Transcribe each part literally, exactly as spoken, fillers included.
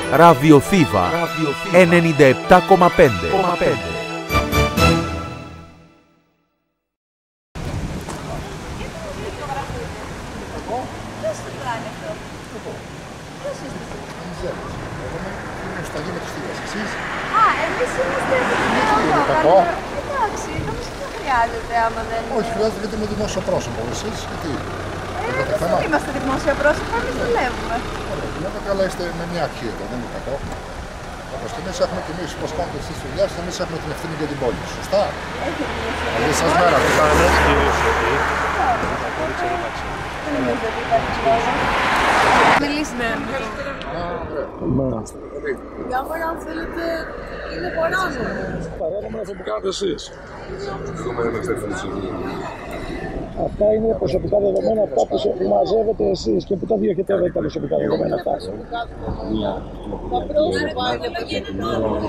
Ραδιοθήβα ενενήντα επτά κόμμα πέντε. Α, εμείς είμαστε εδώ. Εντάξει, νομίζω δεν χρειάζεται άμα δεν... Όχι, χρειάζεται γιατί είμαι δημόσιο πρόσωπο. Εσείς, γιατί... Ε, εμείς δεν είμαστε δημόσια πρόσωπα, εμείς δουλεύουμε. Ωραία, δουλεύετε, αλλά είστε με μια αρχή εδώ, δεν είναι κακό. Όπως και εμείς έχουμε και εμείς, πώς κάνετε εσείς δουλειά, εμείς έχουμε την ευθύνη για την πόλη. Σωστά. Έχει την ευθύνη. Καλή σας μέρα, τι κάνετε. Μιλήσουμε. Για μένα, αν θέλετε, είναι παράνομο. Παράνομο αυτό που κάνετε εσείς. Αυτά είναι προσωπικά δεδομένα, αυτά που μαζεύετε εσείς και που τα διοχετεύετε τα προσωπικά δεδομένα αυτά. Τα πρόσωπα είναι επικοινωνία.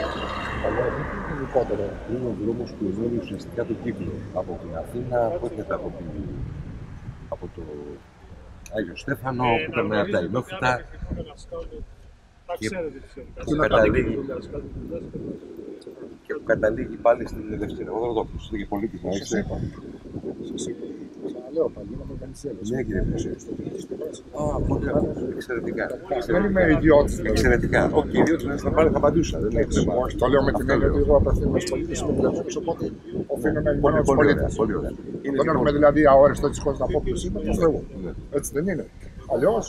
Είναι ο δρόμος που ενώνει ουσιαστικά το κύκλο από την Αθήνα, που έρχεται από, την... από το Άγιο Στέφανο, που ήταν από τα Ινόφυτα και που καταλήγει, και που καταλήγει πάλι στην Δευτέρα. Εγώ δεν το πω, είστε και πολίτης να είστε. Ξαναλέω πάλι, είμαι Μοργκανισέλος. Ναι, κύριε Μεσέ. Α, πολύ καλά. Εξαιρετικά. Δεν είμαι ιδιώτης. Εξαιρετικά. Όχι, ιδιώτης θα πάρει, θα απαντούσα. Δεν έχει θέμα. Όχι, το λέω με την έννοια ότι εγώ απευθύνομαι στους πολίτες, είμαι δουλεύοντας, οπότε οφείλω να ενημερώνω τους πολίτες. Δεν έχουμε δηλαδή αόριστο της χώρας να πω ποιος είμαι, ποιος εγώ. Έτσι δεν είναι. Αλλιώς.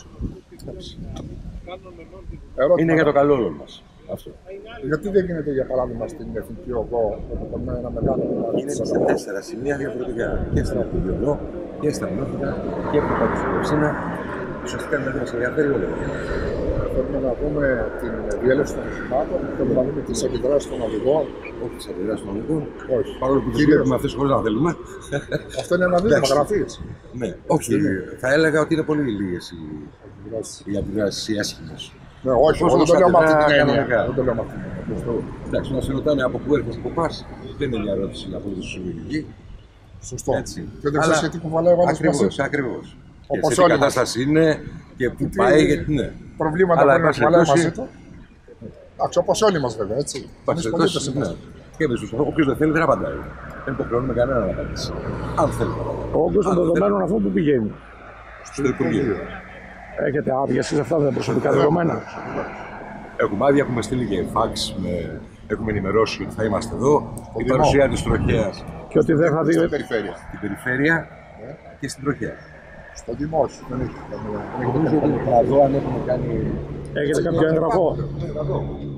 Είναι για το καλό όλων μας. Αυτό. Γιατί δεν γίνεται για παράδειγμα στην Εθνική Οδό, όπου με ένα μεγάλο κομμάτι είναι σε τέσσερα σημεία διαφορετικά. Και στην Οδό και στα Ινόφυτα και από κάτω στην Ευσύνα. Ουσιαστικά δεν μας ενδιαφέρει όλο. Θέλουμε να δούμε την διέλευση των οχημάτων, θέλουμε να δούμε τις αντιδράσεις των οδηγών. Όχι τις αντιδράσεις των οδηγών. Όχι. Παρόλο που δουλεύουμε αυτές χωρίς να θέλουμε. Αυτό είναι ένα δείγμα γραφής. Ναι, όχι. Θα έλεγα ότι είναι πολύ λίγες οι αντιδράσεις οι άσχημες. Ναι, όχι, δεν το λέω με αυτή την έννοια. Δεν το λέω με αυτή την έννοια. Εντάξει, να σε ρωτάνε από πού έρχεσαι, από πας, δεν είναι μια ερώτηση από τη συλλογική. Σωστό. Έτσι. Και δεν ξέρεις γιατί κουβαλάει ο άλλος μαζί. Ακριβώς, ακριβώς. Όπως σε τι όλοι κατάσταση είναι και πού πάει, γιατί ναι. Προβλήματα Αλλά, μπορεί να κουβαλάει μαζί του. Εντάξει, όπως όλοι μας βέβαια, έτσι. Εμείς πολίτες είμαστε. Και εμείς τους όποιος δεν θέλει δεν απαντάει. Δεν υποχρεώνουμε κανένα να απαντήσει. Αν θέλει. Ο όγκος των δεδομένων αυτών που πηγαίνει. Στο Υπουργείο. Έχετε άδεια σε αυτά τα προσωπικά δεδομένα. Έχουμε άδεια, έχουμε στείλει και φαξ, με... έχουμε ενημερώσει ότι θα είμαστε εδώ. Η παρουσία της τροχέας. Και ότι δεν θα δει. Στην περιφέρεια. Στην περιφέρεια και στην τροχέα. Στο δημόσιο. Δεν έχει. Νομίζω ότι θα δω αν έχουμε κάνει. Έχετε κάποιο έγγραφο.